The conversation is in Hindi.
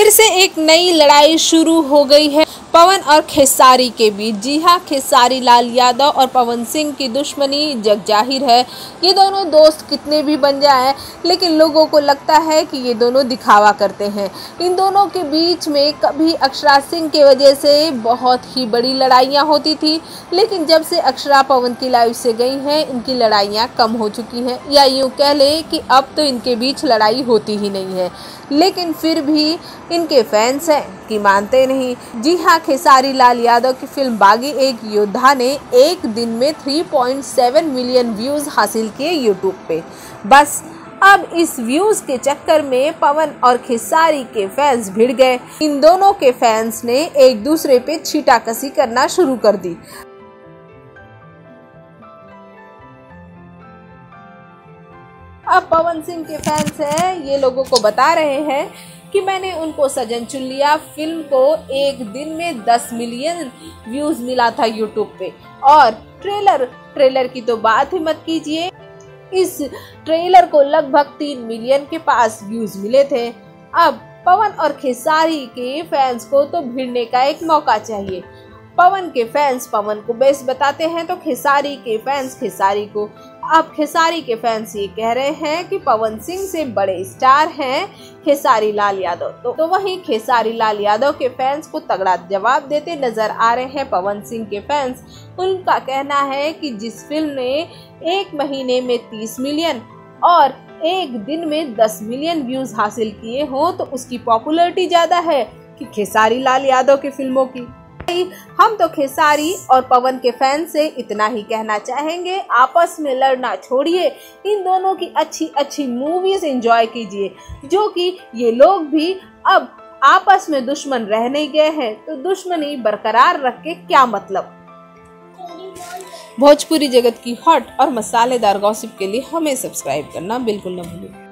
फिर से एक नई लड़ाई शुरू हो गई है पवन और खेसारी के बीच। जी हाँ, खेसारी लाल यादव और पवन सिंह की दुश्मनी जग जाहिर है। ये दोनों दोस्त कितने भी बन जाएं, लेकिन लोगों को लगता है कि ये दोनों दिखावा करते हैं। इन दोनों के बीच में कभी अक्षरा सिंह की वजह से बहुत ही बड़ी लड़ाइयाँ होती थी, लेकिन जब से अक्षरा पवन की लाइफ से गई हैं, इनकी लड़ाइयाँ कम हो चुकी हैं, या यूँ कह लें कि अब तो इनके बीच लड़ाई होती ही नहीं है। लेकिन फिर भी इनके फैंस हैं कि मानते नहीं। जी हाँ, खेसारी लाल यादव की फिल्म बागी एक योद्धा ने एक दिन में 3.7 मिलियन व्यूज हासिल किए यूट्यूब पे। बस अब इस व्यूज के चक्कर में पवन और खेसारी के फैंस भिड़ गए। इन दोनों के फैंस ने एक दूसरे पे छीटाकसी करना शुरू कर दी। अब पवन सिंह के फैंस हैं, ये लोगों को बता रहे हैं कि मैंने उनको सजन चुन लिया फिल्म को एक दिन में 10 मिलियन व्यूज मिला था यूट्यूब पे। और ट्रेलर की तो बात ही मत कीजिए, इस ट्रेलर को लगभग 3 मिलियन के पास व्यूज मिले थे। अब पवन और खेसारी के फैंस को तो भिड़ने का एक मौका चाहिए। पवन के फैंस पवन को बेस्ट बताते हैं तो खेसारी के फैंस खेसारी को। अब खेसारी के फैंस ये कह रहे हैं कि पवन सिंह से बड़े स्टार हैं खेसारी लाल यादव। तो वहीं खेसारी लाल यादव के फैंस को तगड़ा जवाब देते नजर आ रहे हैं पवन सिंह के फैंस। उनका कहना है कि जिस फिल्म ने एक महीने में 30 मिलियन और एक दिन में 10 मिलियन व्यूज हासिल किए हों तो उसकी पॉपुलैरिटी ज्यादा है कि खेसारी लाल यादव की फिल्मों की। हम तो खेसारी और पवन के फैंस से इतना ही कहना चाहेंगे, आपस में लड़ना छोड़िए, इन दोनों की अच्छी अच्छी मूवीज एंजॉय कीजिए। जो कि ये लोग भी अब आपस में दुश्मन रह नहीं गए हैं, तो दुश्मनी बरकरार रख के क्या मतलब। भोजपुरी जगत की हॉट और मसालेदार गॉसिप के लिए हमें सब्सक्राइब करना बिल्कुल न भूलें।